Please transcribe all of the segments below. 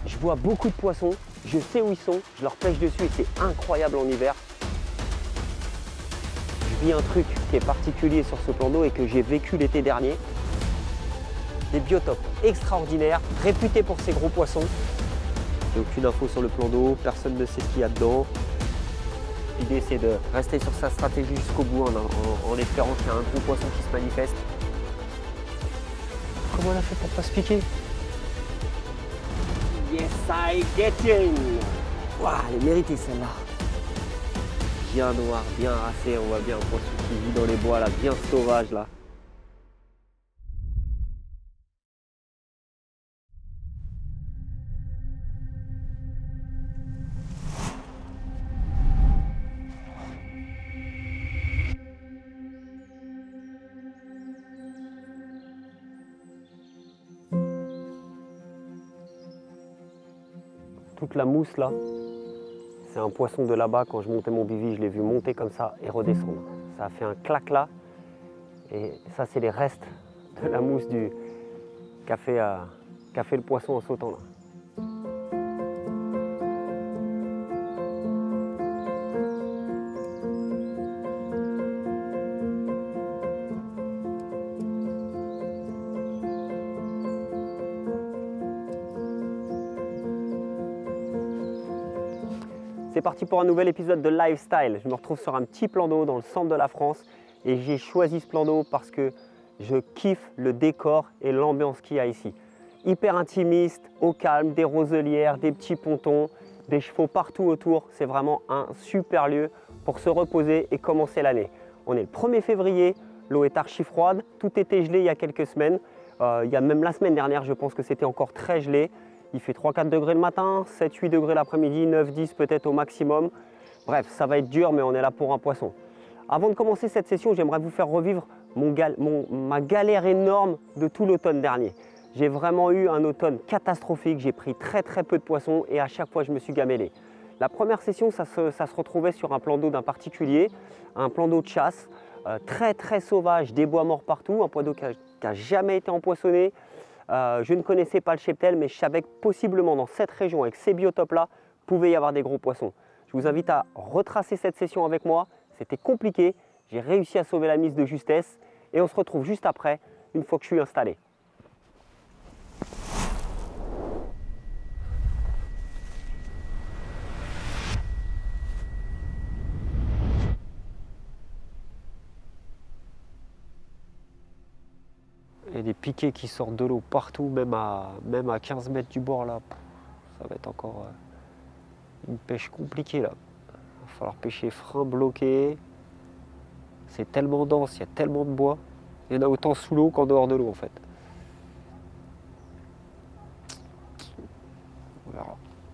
Je vois beaucoup de poissons, je sais où ils sont, je leur pêche dessus et c'est incroyable en hiver. Je vis un truc qui est particulier sur ce plan d'eau et que j'ai vécu l'été dernier. Des biotopes extraordinaires, réputés pour ces gros poissons. J'ai aucune info sur le plan d'eau, personne ne sait ce qu'il y a dedans. L'idée c'est de rester sur sa stratégie jusqu'au bout en espérant qu'il y a un gros poisson qui se manifeste. Comment on a fait pour pas se piquer? Yes, I get in. Waouh, elle est méritée celle-là. Bien noir, bien racé, on voit bien un poisson qui vit dans les bois là, bien sauvage là. Toute la mousse là, c'est un poisson de là-bas. Quand je montais mon bivy, je l'ai vu monter comme ça et redescendre. Ça a fait un clac là. Et ça, c'est les restes de la mousse qu'a fait le poisson en sautant là. C'est parti pour un nouvel épisode de Lifestyle. Je me retrouve sur un petit plan d'eau dans le centre de la France et j'ai choisi ce plan d'eau parce que je kiffe le décor et l'ambiance qu'il y a ici. Hyper intimiste, au calme, des roselières, des petits pontons, des chevaux partout autour. C'est vraiment un super lieu pour se reposer et commencer l'année. On est le 1er février, l'eau est archi froide, tout était gelé il y a quelques semaines. Il y a même la semaine dernière, je pense que c'était encore très gelé. Il fait 3-4 degrés le matin, 7-8 degrés l'après-midi, 9-10 peut-être au maximum. Bref, ça va être dur, mais on est là pour un poisson. Avant de commencer cette session, j'aimerais vous faire revivre ma galère énorme de tout l'automne dernier. J'ai vraiment eu un automne catastrophique, j'ai pris très peu de poissons et à chaque fois je me suis gamellé. La première session, ça se retrouvait sur un plan d'eau d'un particulier, un plan d'eau de chasse, très sauvage, des bois morts partout, un plan d'eau qui n'a jamais été empoissonné. Je ne connaissais pas le cheptel, mais je savais que possiblement dans cette région, avec ces biotopes-là, pouvait y avoir des gros poissons. Je vous invite à retracer cette session avec moi. C'était compliqué, j'ai réussi à sauver la mise de justesse et on se retrouve juste après, une fois que je suis installé. Et des piquets qui sortent de l'eau partout, même à 15 mètres du bord là. Ça va être encore une pêche compliquée là. Il va falloir pêcher frein bloqué. C'est tellement dense, il y a tellement de bois. Il y en a autant sous l'eau qu'en dehors de l'eau en fait. On verra.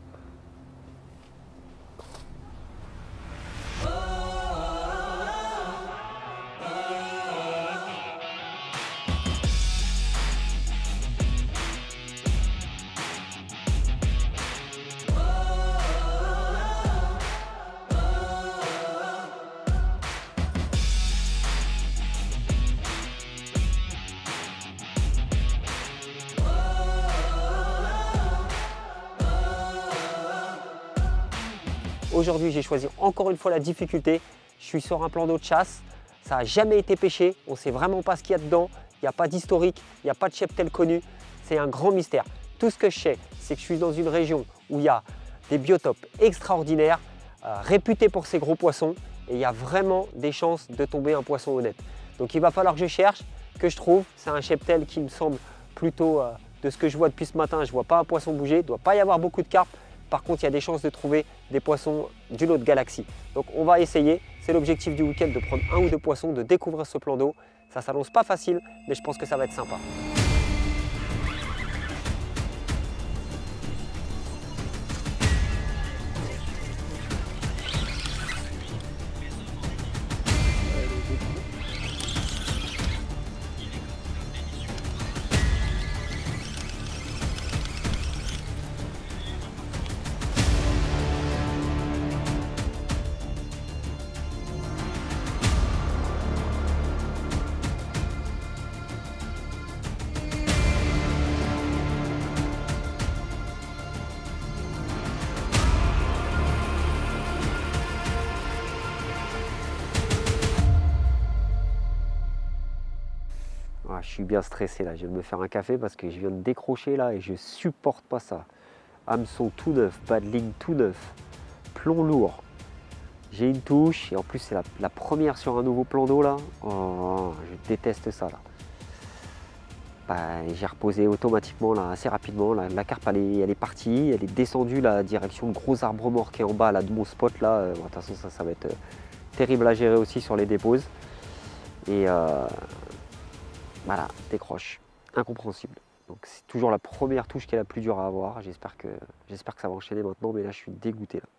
Aujourd'hui, j'ai choisi encore une fois la difficulté. Je suis sur un plan d'eau de chasse. Ça n'a jamais été pêché. On ne sait vraiment pas ce qu'il y a dedans. Il n'y a pas d'historique, il n'y a pas de cheptel connu. C'est un grand mystère. Tout ce que je sais, c'est que je suis dans une région où il y a des biotopes extraordinaires, réputés pour ces gros poissons. Et il y a vraiment des chances de tomber un poisson honnête. Donc il va falloir que je cherche, que je trouve. C'est un cheptel qui me semble plutôt, de ce que je vois depuis ce matin, je ne vois pas un poisson bouger. Il ne doit pas y avoir beaucoup de carpes. Par contre, il y a des chances de trouver des poissons d'une autre galaxie. Donc on va essayer, c'est l'objectif du week-end, de prendre 1 ou 2 poissons, de découvrir ce plan d'eau. Ça ne s'annonce pas facile, mais je pense que ça va être sympa. suis bien stressé là, je viens de me faire un café parce que je viens de décrocher là et je supporte pas ça. Hameçon tout neuf, pas de ligne tout neuf, plomb lourd. J'ai une touche et en plus c'est la première sur un nouveau plan d'eau là. Oh, je déteste ça là. Bah, j'ai reposé automatiquement là, assez rapidement. La carpe elle est partie, elle est descendue là, direction le gros arbre mort qui est en bas là, de mon spot là. Bon, de toute façon ça va être terrible à gérer aussi sur les déposes. Et voilà, décroche. Incompréhensible. Donc c'est toujours la première touche qui est la plus dure à avoir. J'espère que ça va enchaîner maintenant, mais là je suis dégoûté là.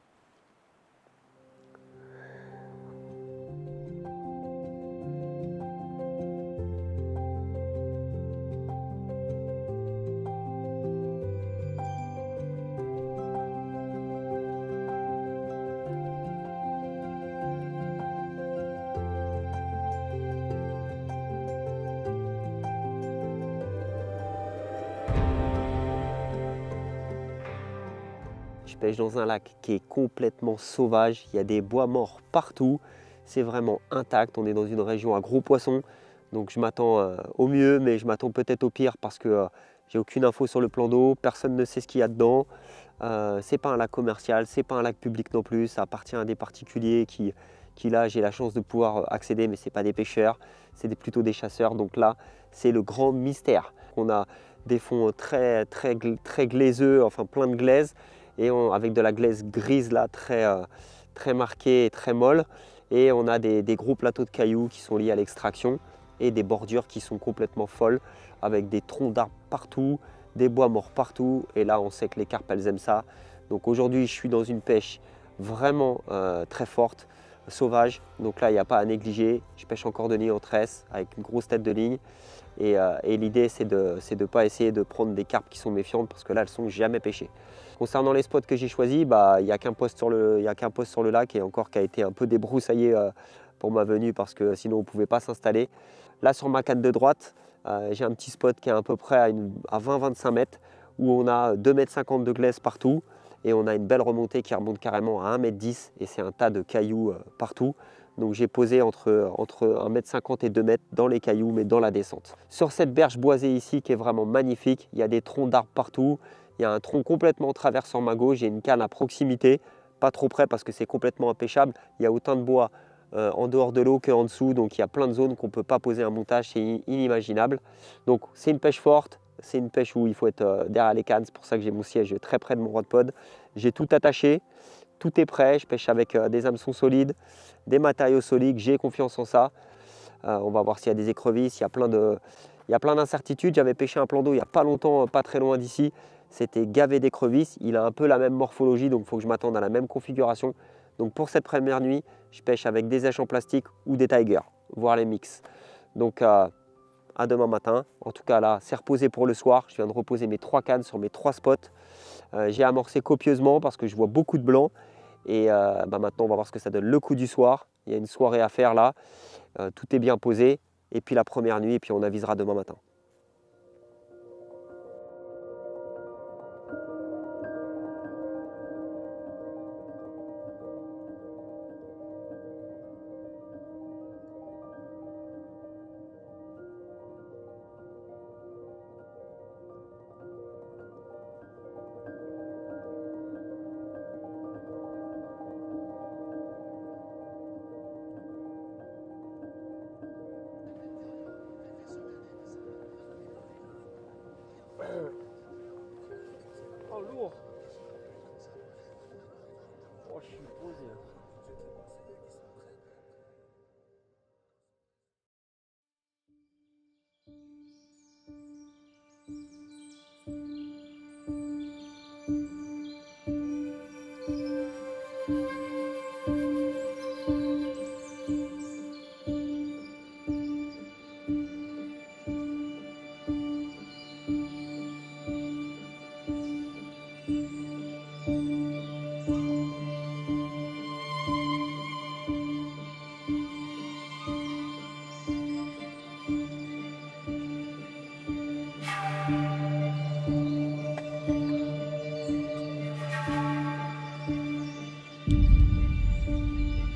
Je pêche dans un lac qui est complètement sauvage, il y a des bois morts partout, c'est vraiment intact, on est dans une région à gros poissons, donc je m'attends au mieux, mais je m'attends peut-être au pire parce que j'ai aucune info sur le plan d'eau, personne ne sait ce qu'il y a dedans, c'est pas un lac commercial, c'est pas un lac public non plus, ça appartient à des particuliers qui là j'ai la chance de pouvoir accéder, mais c'est pas des pêcheurs, c'est plutôt des chasseurs, donc là c'est le grand mystère. On a des fonds très glaiseux, enfin plein de glaise, et avec de la glaise grise là, très marquée et très molle. Et on a des gros plateaux de cailloux qui sont liés à l'extraction et des bordures qui sont complètement folles avec des troncs d'arbres partout, des bois morts partout. Et là, on sait que les carpes, elles aiment ça. Donc aujourd'hui, je suis dans une pêche vraiment très forte, sauvage. Donc là, il n'y a pas à négliger. Je pêche en cordonnier en tresse avec une grosse tête de ligne. Et l'idée, c'est de ne pas essayer de prendre des carpes qui sont méfiantes parce que là, elles ne sont jamais pêchées. Concernant les spots que j'ai choisis, il n'y a qu'un poste sur le lac et encore qui a été un peu débroussaillé pour ma venue parce que sinon on ne pouvait pas s'installer. Là, sur ma canne de droite, j'ai un petit spot qui est à peu près à 20-25 mètres où on a 2,50 m de glaise partout et on a une belle remontée qui remonte carrément à 1,10 m et c'est un tas de cailloux partout. Donc j'ai posé entre 1,50 m et 2 m dans les cailloux, mais dans la descente. Sur cette berge boisée ici qui est vraiment magnifique, il y a des troncs d'arbres partout. Il y a un tronc complètement traversant ma gauche, j'ai une canne à proximité, pas trop près parce que c'est complètement impêchable. Il y a autant de bois en dehors de l'eau qu'en dessous, donc il y a plein de zones qu'on ne peut pas poser un montage, c'est inimaginable. Donc c'est une pêche forte, c'est une pêche où il faut être derrière les cannes, c'est pour ça que j'ai mon siège très près de mon rod pod. J'ai tout attaché, tout est prêt, je pêche avec des hameçons solides, des matériaux solides, j'ai confiance en ça. On va voir s'il y a des écrevisses, il y a plein d'incertitudes. J'avais pêché un plan d'eau il n'y a pas longtemps, pas très loin d'ici. C'était gavé d'écrevisses. Il a un peu la même morphologie, donc il faut que je m'attende à la même configuration. Donc pour cette première nuit, je pêche avec des éches en plastique ou des tigers, voire les mix. Donc à demain matin. En tout cas là, c'est reposé pour le soir. Je viens de reposer mes 3 cannes sur mes 3 spots. J'ai amorcé copieusement parce que je vois beaucoup de blanc. Et maintenant, on va voir ce que ça donne le coup du soir. Il y a une soirée à faire là. Tout est bien posé. Et puis la première nuit, et puis on avisera demain matin. Oh lourd. Oh je suis posé.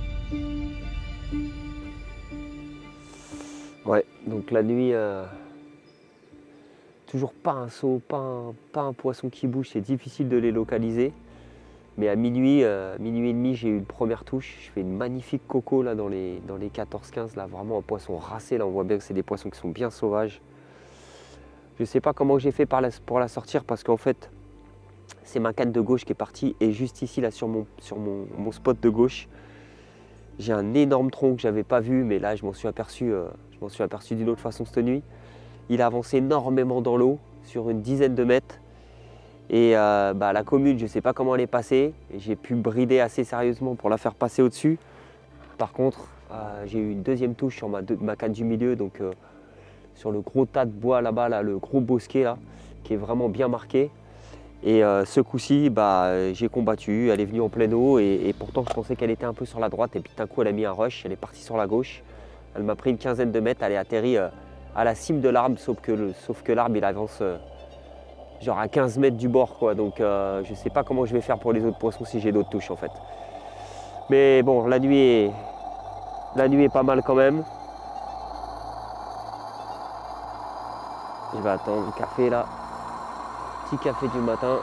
Ouais, donc la nuit Toujours pas un saut, pas un poisson qui bouge, c'est difficile de les localiser. Mais à minuit, minuit et demi, j'ai eu une première touche. Je fais une magnifique coco là dans les 14-15, là, vraiment un poisson racé. Là, on voit bien que c'est des poissons qui sont bien sauvages. Je ne sais pas comment j'ai fait pour la sortir parce qu'en fait, c'est ma canne de gauche qui est partie. Et juste ici, là, sur mon spot de gauche, j'ai un énorme tronc que je n'avais pas vu, mais là, je m'en suis aperçu d'une autre façon cette nuit. Il a avancé énormément dans l'eau, sur une dizaine de mètres. Et la commune, je ne sais pas comment elle est passée. J'ai pu brider assez sérieusement pour la faire passer au-dessus. Par contre, j'ai eu une deuxième touche sur ma canne du milieu, donc sur le gros tas de bois là-bas, là, le gros bosquet là, qui est vraiment bien marqué. Et ce coup-ci, j'ai combattu. Elle est venue en pleine eau et pourtant je pensais qu'elle était un peu sur la droite. Et puis d'un coup, elle a mis un rush. Elle est partie sur la gauche. Elle m'a pris une quinzaine de mètres. Elle est atterrie à la cime de l'arbre, sauf que l'arbre il avance genre à 15 mètres du bord, quoi. Donc je ne sais pas comment je vais faire pour les autres poissons si j'ai d'autres touches en fait. Mais bon, la nuit est pas mal quand même. Je vais attendre le café là. Petit café du matin.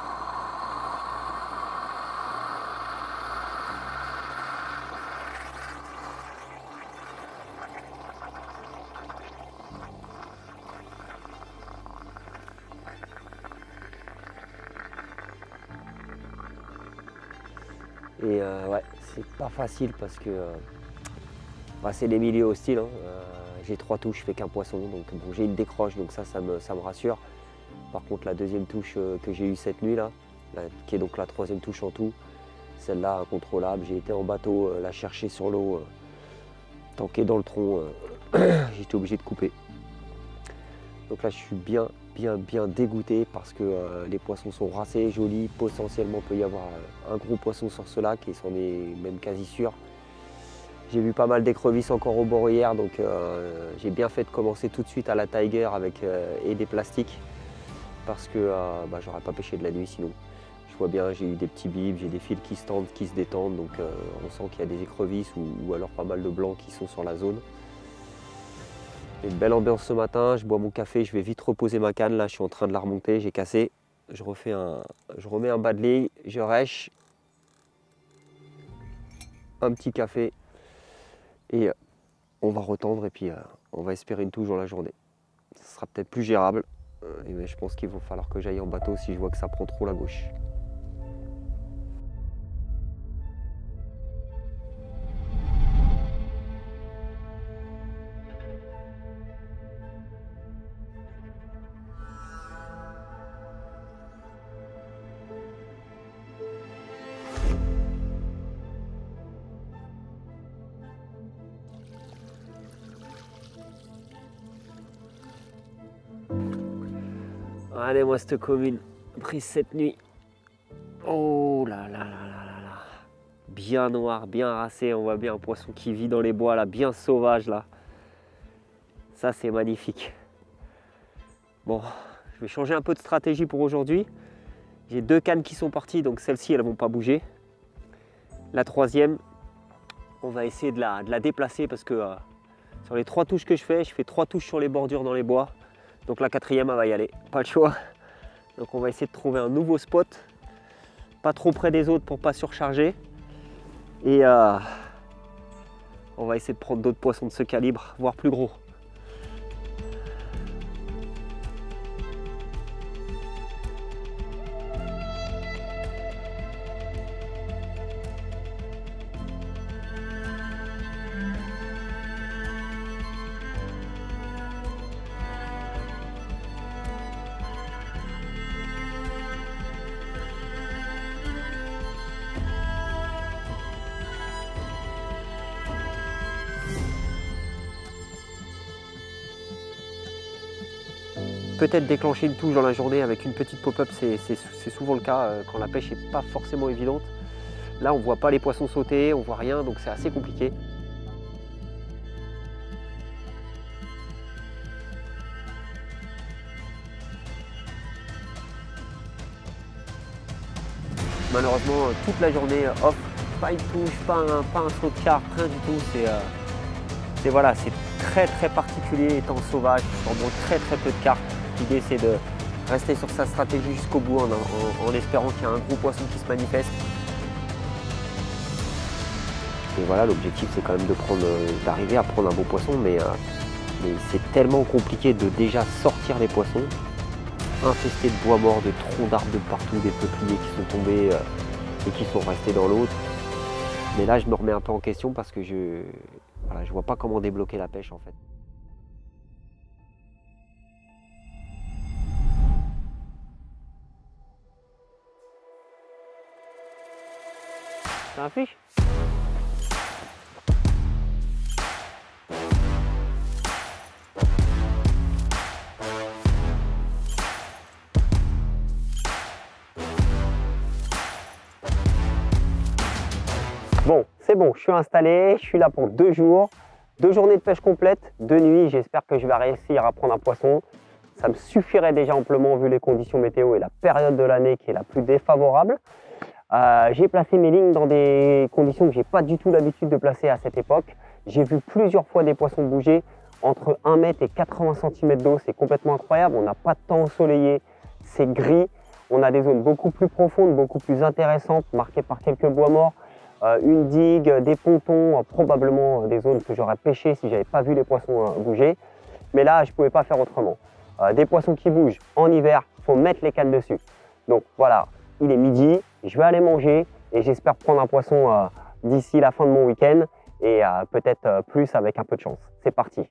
Et ouais, c'est pas facile parce que c'est des milieux hostiles. Hein. J'ai 3 touches, je fais qu'un poisson, donc bon, j'ai une décroche, donc ça me rassure. Par contre, la deuxième touche que j'ai eue cette nuit là, qui est donc la 3e touche en tout, celle-là incontrôlable. J'ai été en bateau la chercher sur l'eau, tanké dans le tronc, j'étais obligé de couper. Donc là, je suis bien dégoûté parce que les poissons sont racés, jolis. Potentiellement, il peut y avoir un gros poisson sur ce lac et c'en est même quasi sûr. J'ai vu pas mal d'écrevisses encore au bord hier, donc j'ai bien fait de commencer tout de suite à la Tiger et des plastiques parce que j'aurais pas pêché de la nuit sinon. Je vois bien, j'ai eu des petits bibs, j'ai des fils qui se tendent, qui se détendent, donc on sent qu'il y a des écrevisses ou alors pas mal de blancs qui sont sur la zone. Une belle ambiance ce matin, je bois mon café, je vais vite reposer ma canne, là je suis en train de la remonter, j'ai cassé. Je remets un bas de ligne, je rêche, un petit café et on va retendre et puis on va espérer une touche dans la journée. Ce sera peut-être plus gérable, mais je pense qu'il va falloir que j'aille en bateau si je vois que ça prend trop la gauche. Allez, moi cette commune prise cette nuit. Oh là là là là là là. Bien noir, bien racé, on voit bien un poisson qui vit dans les bois là, bien sauvage là. Ça c'est magnifique. Bon, je vais changer un peu de stratégie pour aujourd'hui. J'ai 2 cannes qui sont parties, donc celles-ci elles ne vont pas bouger. La 3e, on va essayer de la déplacer parce que sur les 3 touches que je fais 3 touches sur les bordures dans les bois. Donc la 4e, elle va y aller, pas le choix. Donc on va essayer de trouver un nouveau spot, pas trop près des autres pour pas surcharger. Et on va essayer de prendre d'autres poissons de ce calibre, voire plus gros. Peut-être déclencher une touche dans la journée avec une petite pop-up, c'est souvent le cas quand la pêche n'est pas forcément évidente. Là, on ne voit pas les poissons sauter, on ne voit rien, donc c'est assez compliqué. Malheureusement, toute la journée off, pas une touche, pas un saut de carpe, rien du tout. C'est très particulier étant sauvage, on mange très peu de carpe. L'idée c'est rester sur sa stratégie jusqu'au bout en espérant qu'il y a un gros poisson qui se manifeste. Et voilà, l'objectif c'est quand même d'arriver à prendre un beau poisson, mais c'est tellement compliqué de déjà sortir les poissons, infesté de bois morts, de troncs d'arbres de partout, des peupliers qui sont tombés et qui sont restés dans l'eau. Mais là je me remets un peu en question parce que je vois pas comment débloquer la pêche en fait. C'est un fiche? Bon, c'est bon, je suis installé, je suis là pour 2 jours, 2 journées de pêche complète, 2 nuits, j'espère que je vais réussir à prendre un poisson. Ça me suffirait déjà amplement vu les conditions météo et la période de l'année qui est la plus défavorable. J'ai placé mes lignes dans des conditions que j'ai pas du tout l'habitude de placer à cette époque. J'ai vu plusieurs fois des poissons bouger entre 1 mètre et 80 cm d'eau, c'est complètement incroyable. On n'a pas de temps ensoleillé, c'est gris. On a des zones beaucoup plus profondes, beaucoup plus intéressantes, marquées par quelques bois morts. Une digue, des pontons, probablement des zones que j'aurais pêchées si j'avais pas vu les poissons bouger. Mais là, je ne pouvais pas faire autrement. Des poissons qui bougent en hiver, il faut mettre les cannes dessus. Donc voilà, il est midi, je vais aller manger et j'espère prendre un poisson d'ici la fin de mon week-end et peut-être plus avec un peu de chance. C'est parti.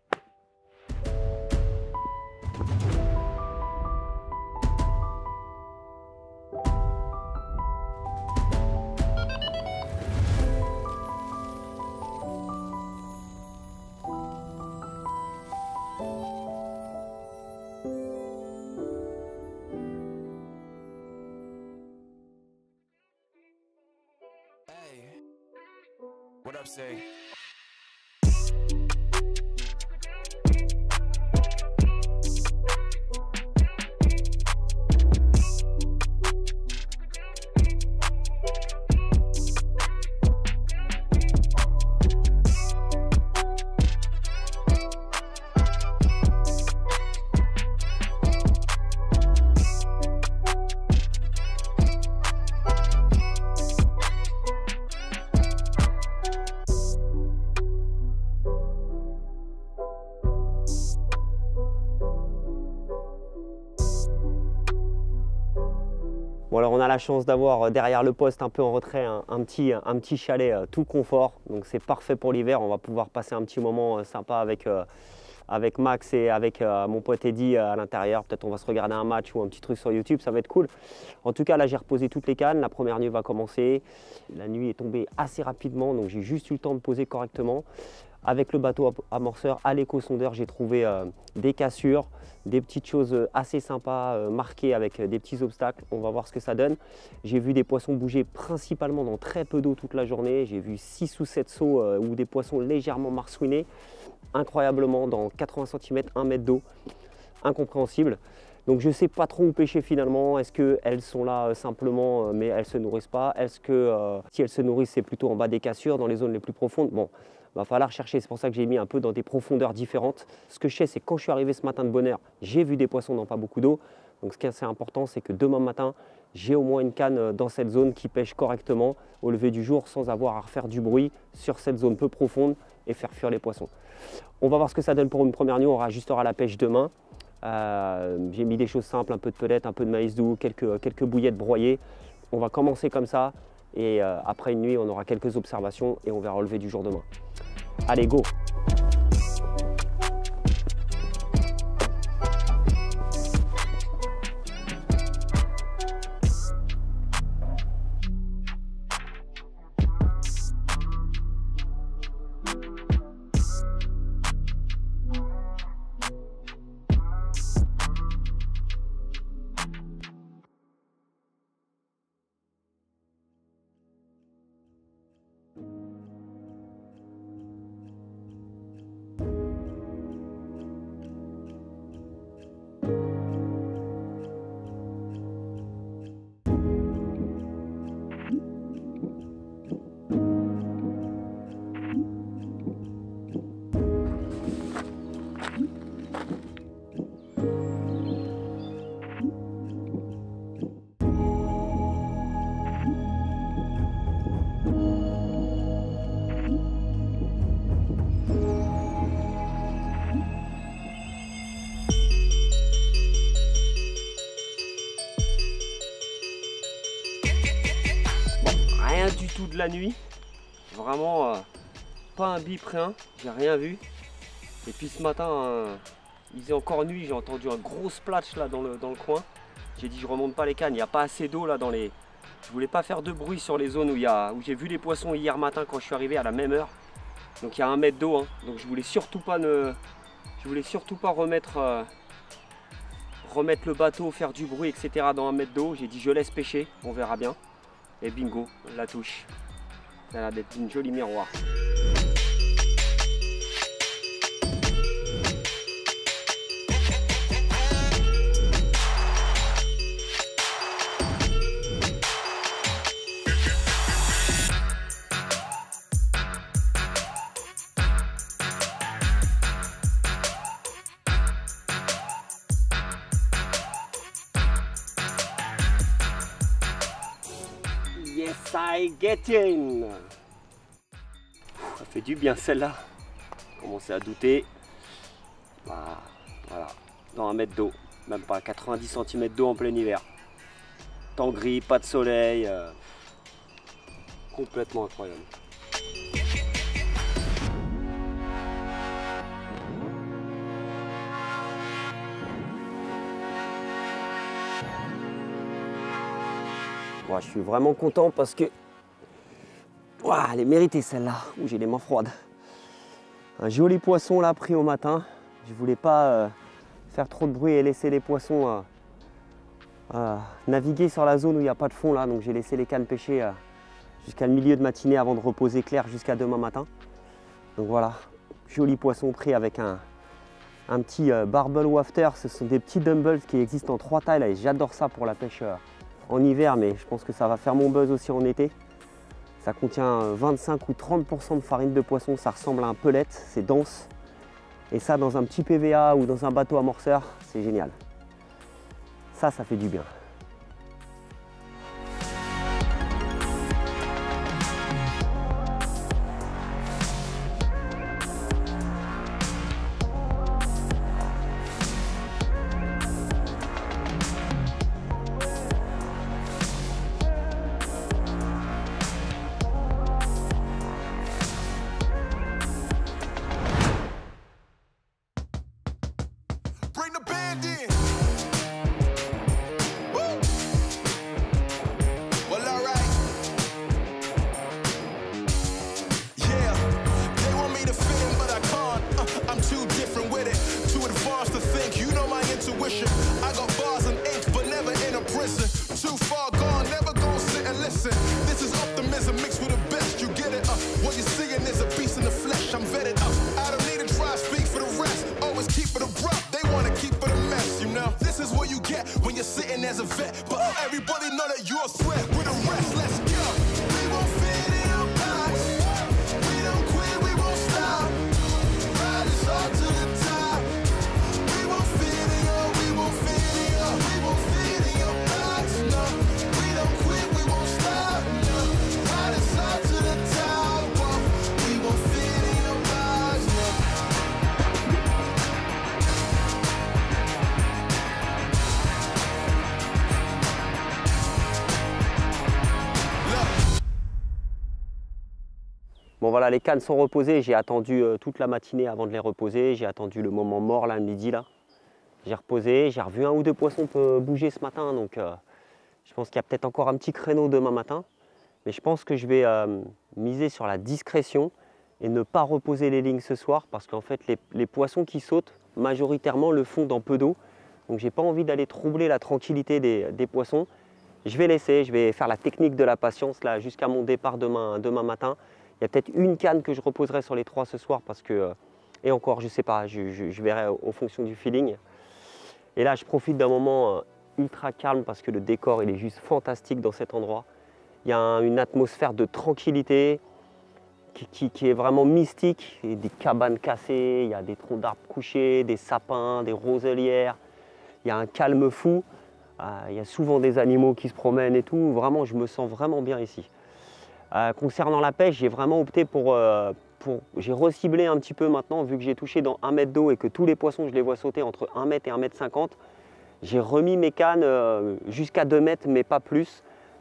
What up, say? Bon alors on a la chance d'avoir derrière le poste un peu en retrait un petit chalet tout confort, donc c'est parfait pour l'hiver. On va pouvoir passer un petit moment sympa avec Max et avec mon pote Eddy à l'intérieur. Peut-être on va se regarder un match ou un petit truc sur YouTube, ça va être cool. En tout cas là j'ai reposé toutes les cannes, la première nuit va commencer. La nuit est tombée assez rapidement, donc j'ai juste eu le temps de poser correctement. Avec le bateau amorceur à l'éco-sondeur, j'ai trouvé des cassures, des petites choses assez sympas marquées avec des petits obstacles. On va voir ce que ça donne. J'ai vu des poissons bouger principalement dans très peu d'eau toute la journée. J'ai vu 6 ou 7 seaux ou des poissons légèrement marsouinés, incroyablement dans 80 cm, 1 mètre d'eau. Incompréhensible. Donc je ne sais pas trop où pêcher finalement. Est-ce qu'elles sont là simplement mais elles ne se nourrissent pas? Est-ce que si elles se nourrissent c'est plutôt en bas des cassures, dans les zones les plus profondes? Bon, va falloir chercher, c'est pour ça que j'ai mis un peu dans des profondeurs différentes. Ce que je sais c'est que quand je suis arrivé ce matin de bonne heure, j'ai vu des poissons dans pas beaucoup d'eau. Donc ce qui est assez important c'est que demain matin, j'ai au moins une canne dans cette zone qui pêche correctement au lever du jour sans avoir à refaire du bruit sur cette zone peu profonde et faire fuir les poissons. On va voir ce que ça donne pour une première nuit, on rajustera la pêche demain. J'ai mis des choses simples, un peu de pelette, un peu de maïs doux, quelques bouillettes broyées. On va commencer comme ça et après une nuit on aura quelques observations et on verra relever du jour demain. Allez go! tout de la nuit. Vraiment pas un bip, rien, j'ai rien vu. Et puis ce matin, il faisait encore nuit, j'ai entendu un gros splash là dans le coin. J'ai dit je remonte pas les cannes, il n'y a pas assez d'eau là dans les... Je voulais pas faire de bruit sur les zones où j'ai vu les poissons hier matin quand je suis arrivé à la même heure. Donc il y a 1 mètre d'eau, hein. Donc je voulais surtout pas remettre le bateau, faire du bruit, etc. dans 1 mètre d'eau. J'ai dit je laisse pêcher, on verra bien. Et bingo, la touche. Ça a l'air d'être une jolie miroir. Yes, I get in. Ça fait du bien celle-là. Commencer à douter. Bah, voilà, dans 1 mètre d'eau, même pas 90 cm d'eau en plein hiver. Temps gris, pas de soleil. Complètement incroyable. Bon, je suis vraiment content parce que wow, elle est méritée celle-là, où j'ai les mains froides. Un joli poisson là pris au matin. Je voulais pas faire trop de bruit et laisser les poissons naviguer sur la zone où il n'y a pas de fond là. Donc j'ai laissé les cannes pêcher jusqu'à le milieu de matinée avant de reposer clair jusqu'à demain matin. Donc voilà, joli poisson pris avec un petit barbel wafter. Ce sont des petits dumbbells qui existent en 3 tailles là, et j'adore ça pour la pêche en hiver, mais je pense que ça va faire mon buzz aussi en été. Ça contient 25 ou 30% de farine de poisson, ça ressemble à un pellet, c'est dense. Et ça dans un petit PVA ou dans un bateau amorceur, c'est génial. Ça fait du bien. Bring the band in. Woo. Well, all right. Yeah, they want me to fit in, but I can't. I'm too different with it, too advanced to think. You know my intuition. I got bars and ink, but never in a prison. Too far gone, never gonna sit and listen. This is optimism mixed with the best. You get it? What you're seeing is a beast in the flesh. I'm vetted up. I don't need to try speak for the rest. Always keep it abrupt. Keep it a mess, you know. This is what you get when you're sitting as a vet. But everybody know that you're a threat. With the rest, let's go. We won't fit in a box. We don't quit, we won't stop. Ride us all to the top. We won't fit in your, we won't fit in your, we won't fit in your box. No, we don't quit, we won't stop. No, ride us all to the top. Oh, we won't fit in your box. No. Bon voilà, les cannes sont reposées, j'ai attendu toute la matinée avant de les reposer, j'ai attendu le moment mort là, le midi là. J'ai reposé, j'ai revu 1 ou 2 poissons bouger ce matin, donc je pense qu'il y a peut-être encore un petit créneau demain matin. Mais je pense que je vais miser sur la discrétion et ne pas reposer les lignes ce soir, parce qu'en fait les poissons qui sautent majoritairement le font dans peu d'eau. Donc j'ai pas envie d'aller troubler la tranquillité des poissons. Je vais laisser, je vais faire la technique de la patience là jusqu'à mon départ demain matin. Il y a peut-être une canne que je reposerai sur les 3 ce soir parce que, et encore je sais pas, je verrai en fonction du feeling. Et là je profite d'un moment ultra calme parce que le décor il est juste fantastique dans cet endroit. Il y a une atmosphère de tranquillité qui est vraiment mystique. Il y a des cabanes cassées, il y a des troncs d'arbres couchés, des sapins, des roselières. Il y a un calme fou. Il y a souvent des animaux qui se promènent et tout. Vraiment, je me sens vraiment bien ici. Concernant la pêche, j'ai vraiment opté j'ai reciblé un petit peu maintenant, vu que j'ai touché dans 1 mètre d'eau et que tous les poissons, je les vois sauter entre 1 mètre et 1 mètre 50. J'ai remis mes cannes jusqu'à 2 mètres, mais pas plus.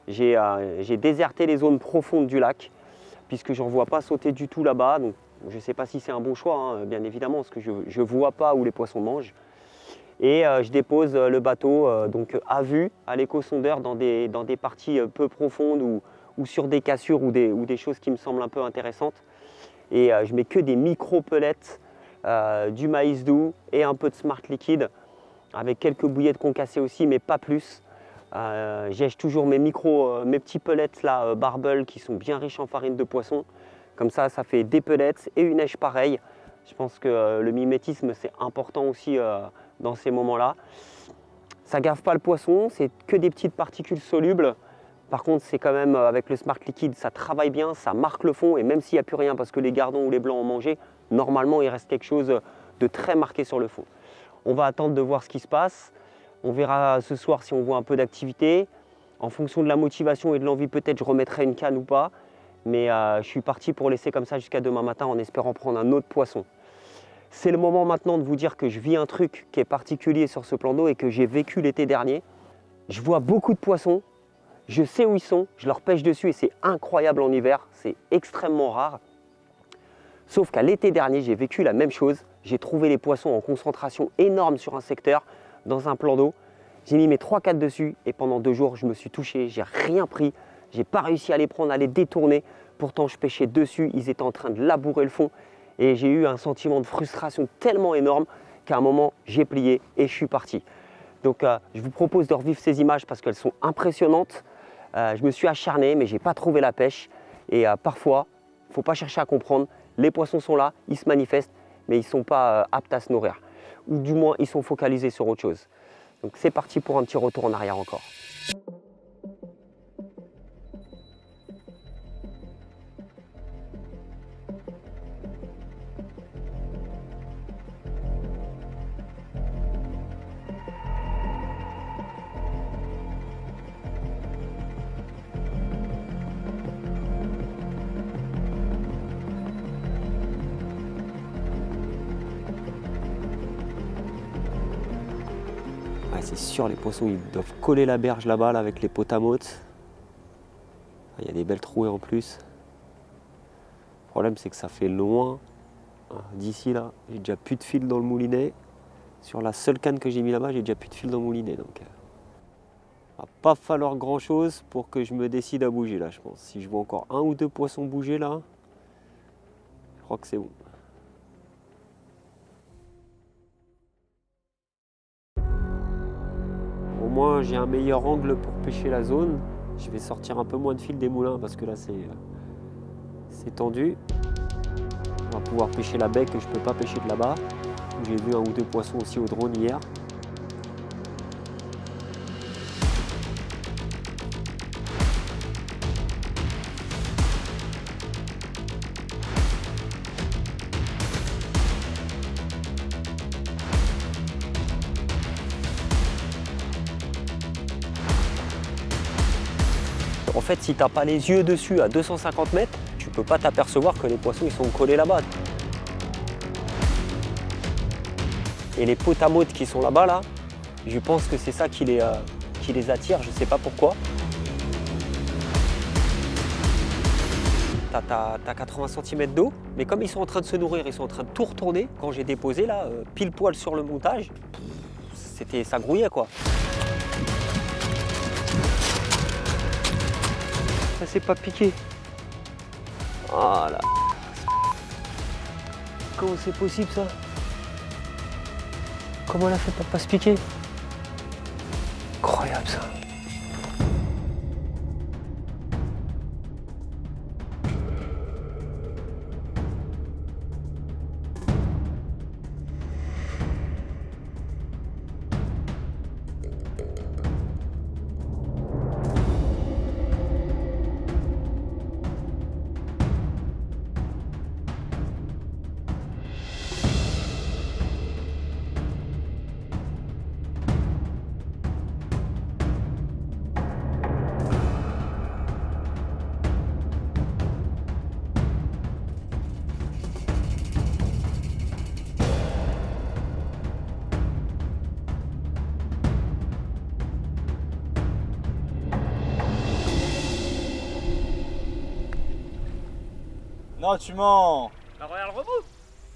J'ai déserté les zones profondes du lac puisque j'en vois pas sauter du tout là-bas. Donc je ne sais pas si c'est un bon choix, hein, bien évidemment, parce que je ne vois pas où les poissons mangent. Et je dépose le bateau donc à vue, à l'éco-sondeur, dans des parties peu profondes ou sur des cassures ou des choses qui me semblent un peu intéressantes. Et je mets que des micro-pellets, du maïs doux et un peu de smart liquide, avec quelques bouillettes concassées aussi, mais pas plus. J'èche toujours mes petits pellets là, Barbel, qui sont bien riches en farine de poisson. Comme ça fait des pellets et une èche pareille. Je pense que le mimétisme, c'est important aussi dans ces moments-là. Ça gave pas le poisson, c'est que des petites particules solubles. Par contre, c'est quand même, avec le Smart Liquide, ça travaille bien, ça marque le fond. Et même s'il n'y a plus rien parce que les gardons ou les blancs ont mangé, normalement, il reste quelque chose de très marqué sur le fond. On va attendre de voir ce qui se passe. On verra ce soir si on voit un peu d'activité. En fonction de la motivation et de l'envie, peut-être je remettrai une canne ou pas. Mais je suis parti pour laisser comme ça jusqu'à demain matin en espérant prendre un autre poisson. C'est le moment maintenant de vous dire que je vis un truc qui est particulier sur ce plan d'eau et que j'ai vécu l'été dernier. Je vois beaucoup de poissons, je sais où ils sont, je leur pêche dessus et c'est incroyable en hiver, c'est extrêmement rare. Sauf qu'à l'été dernier, j'ai vécu la même chose. J'ai trouvé les poissons en concentration énorme sur un secteur, dans un plan d'eau. J'ai mis mes 3-4 dessus et pendant 2 jours, je me suis touché, j'ai rien pris. J'ai pas réussi à les prendre, à les détourner. Pourtant, je pêchais dessus, ils étaient en train de labourer le fond. Et j'ai eu un sentiment de frustration tellement énorme qu'à un moment, j'ai plié et je suis parti. Donc, je vous propose de revivre ces images parce qu'elles sont impressionnantes. Je me suis acharné, mais je n'ai pas trouvé la pêche. Et parfois, il ne faut pas chercher à comprendre. Les poissons sont là, ils se manifestent, mais ils ne sont pas aptes à se nourrir. Ou du moins, ils sont focalisés sur autre chose. Donc, c'est parti pour un petit retour en arrière encore. C'est sûr, les poissons ils doivent coller la berge là-bas là, avec les potes à motte. Il y a des belles trouées en plus. Le problème c'est que ça fait loin. D'ici là, j'ai déjà plus de fil dans le moulinet. Sur la seule canne que j'ai mis là-bas, j'ai déjà plus de fil dans le moulinet. Donc il va pas falloir grand chose pour que je me décide à bouger là, je pense. Si je vois encore 1 ou 2 poissons bouger là, je crois que c'est bon. Au moins j'ai un meilleur angle pour pêcher la zone. Je vais sortir un peu moins de fil des moulins parce que là c'est tendu. On va pouvoir pêcher la baie que je ne peux pas pêcher de là-bas. J'ai vu 1 ou 2 poissons aussi au drone hier. En fait, si tu n'as pas les yeux dessus à 250 mètres, tu ne peux pas t'apercevoir que les poissons ils sont collés là-bas. Et les potes à motte qui sont là-bas, là, je pense que c'est ça qui les attire, je ne sais pas pourquoi. Tu as 80 cm d'eau, mais comme ils sont en train de se nourrir, ils sont en train de tout retourner. Quand j'ai déposé, là, pile poil sur le montage, ça grouillait quoi. Ça s'est pas piqué. Voilà. Comment c'est possible ça? Comment elle a fait pour pas se piquer? Incroyable ça. Non, tu mens. Bah regarde le remous.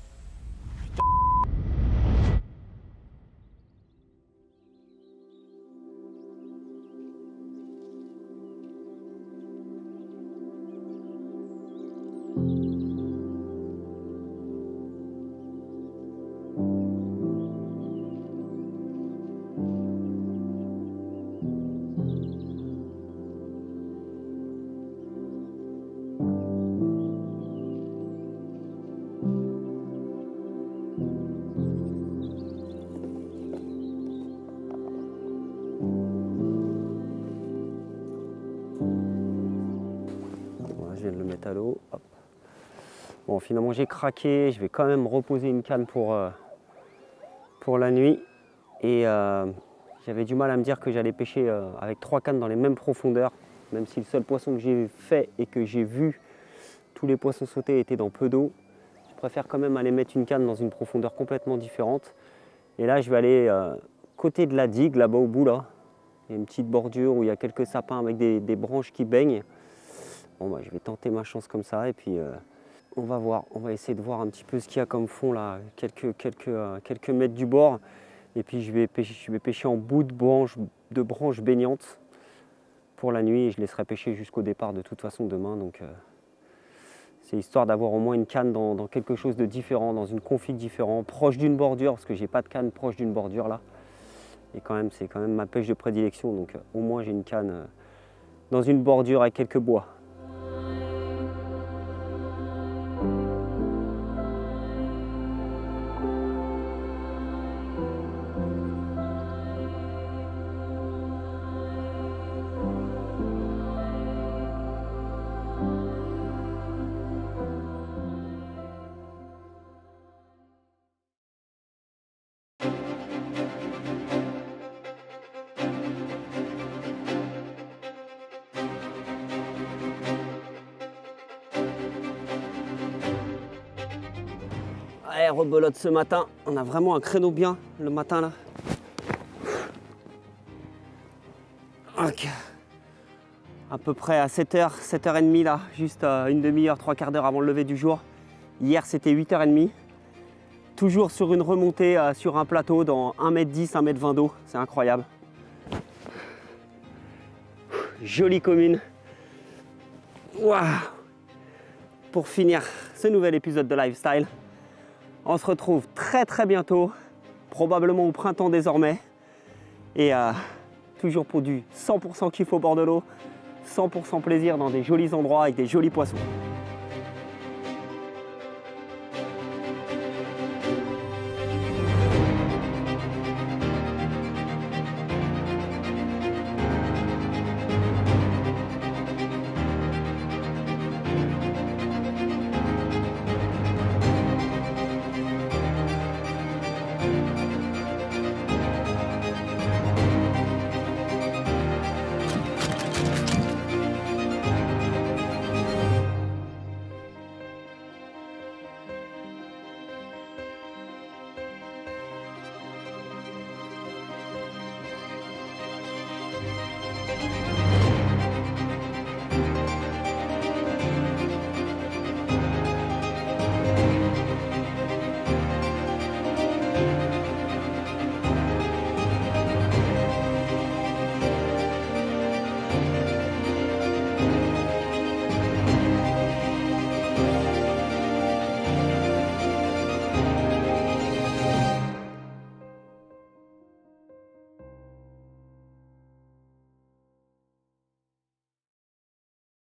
Je viens de le mettre à l'eau. Bon, finalement j'ai craqué, je vais quand même reposer une canne pour la nuit. Et j'avais du mal à me dire que j'allais pêcher avec 3 cannes dans les mêmes profondeurs, même si le seul poisson que j'ai fait et que j'ai vu, tous les poissons sautés étaient dans peu d'eau. Je préfère quand même aller mettre une canne dans une profondeur complètement différente. Et là je vais aller côté de la digue, là-bas au bout là. Il y a une petite bordure où il y a quelques sapins avec des branches qui baignent. Bon, bah, je vais tenter ma chance comme ça et puis on va voir, on va essayer de voir un petit peu ce qu'il y a comme fond là, quelques mètres du bord. Et puis je vais pêcher en bout de branches baignantes pour la nuit et je laisserai pêcher jusqu'au départ de toute façon demain. Donc c'est histoire d'avoir au moins une canne dans quelque chose de différent, dans une config différente, proche d'une bordure, parce que j'ai pas de canne proche d'une bordure là. Et quand même, c'est quand même ma pêche de prédilection, donc au moins j'ai une canne dans une bordure avec quelques bois. Allez, rebelote ce matin, on a vraiment un créneau bien le matin là. Ok. À peu près à 7h, 7h30 là, juste une demi-heure, 3/4 d'heure avant le lever du jour. Hier c'était 8h30. Toujours sur une remontée sur un plateau dans 1m10, 1m20 d'eau, c'est incroyable. Jolie commune. Waouh. Pour finir ce nouvel épisode de Lifestyle, on se retrouve très bientôt, probablement au printemps désormais. Et toujours pour du 100% kiff au bord de l'eau, 100% plaisir dans des jolis endroits avec des jolis poissons.